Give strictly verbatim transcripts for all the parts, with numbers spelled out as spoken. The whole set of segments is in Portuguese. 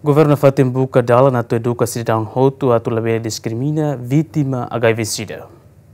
Governo Fatembuka dala na tua educação de um hoto a tua lebih discrimina vítima H I V-Sida.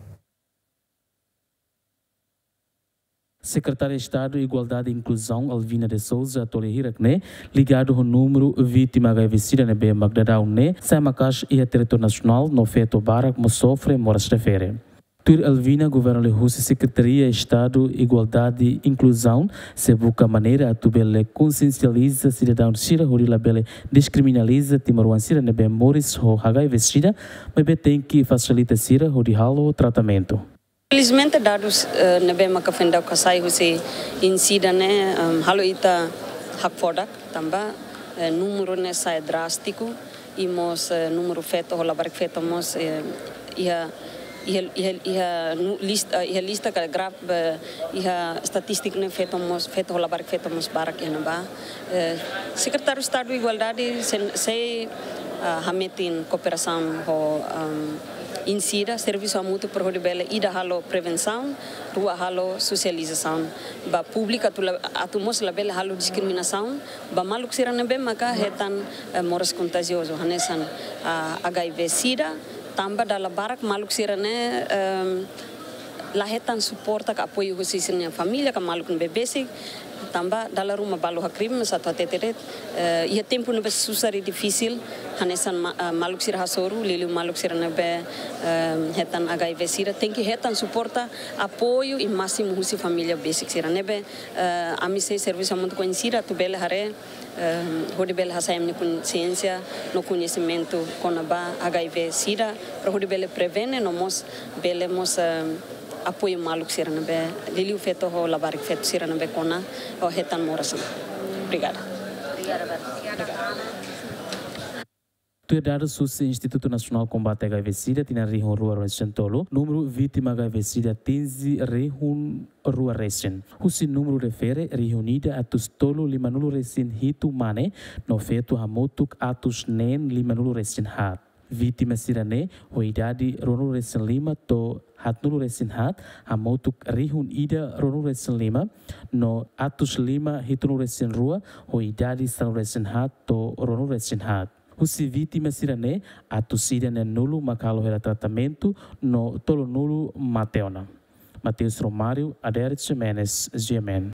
Secretária de Estado de Igualdade e Inclusão, Alvina de Souza, Tolehirakne, ligado ao número vítima H I V-Sida na B Magdadão, ne, Samacash e a território nacional, no feto bara como sofre, moras refere. Tur Alvina, Governo de Rússia, Secretaria de Estado de Igualdade e Inclusão, se busca maneira a tubele consciencializa cidadão Sira, hori labele descriminaliza timaruan Sira na B moris ho H I V-Sida, mas tem que facilitar Sira, hori halo tratamento. Felizmente dados uh, na bem makafenda kasai husi insida né um, halo ita hakfodak tamba uh, número né sai drástico e mos uh, número feito hola barik feito mos uh, ia ia ia ia lista ia lista que grave ia estatística né feito mos feito hola barik feito mos barak ia naba secretário de Estado de Igualdade se hametin cooperação ho um, insida serviço a mútuo por hodibele ida halo prevenção rua halo socialização ba pública tu atumos labele halo discriminação ba maluk sirane be maka hetan uh, moras contagioso hanesan uh, H I V-Sida tamba dala barak maluk sirane um, lahetan suporta ka apoio husisinnya família ka maluk bebesik tamba dala rumah balu hakrim satu ateteret uh, ia tempo nebe susah e difícil hanesan uh, maluk sira hasoru lilu maluk sira nebe uh, hetan H I V-Sida tem que hetan suporta apoio e máximo husi família basic sira nebe uh, ami sei serviço muito conhecida tu bele hare uh, hodi bele hasayam ni consciência no conhecimento conaba H I V-Sida para hodi bele prevene no mos bele mos uh, apoio maluk sira nabe liliu feto ho labarik feto sira nabe kona o hetan morasan. Obrigada. Obrigada. Tu dados do Instituto Nacional Combate H I V-Sida tinha rihun rua recen tolo número vítima H I V-Sida tinzi rihun rua recen. Husi número refere reunida atus tolo lima nulu recen hitu mane no feto hamotuk atus nen lima nulu recen hat. Vítima sirane ho idadi ronu recen lima to hat nulu recen hat hamotuk rihun ida ronu recen lima no atus lima hitu nulu recen rua ho idadi sal recen hat to ronu recen hat. Husi vítima sirane atus sirane nulu makalo hera tratamento no tolo nulu mateona. Mateus Romário, Adérito Jimenez, G M N.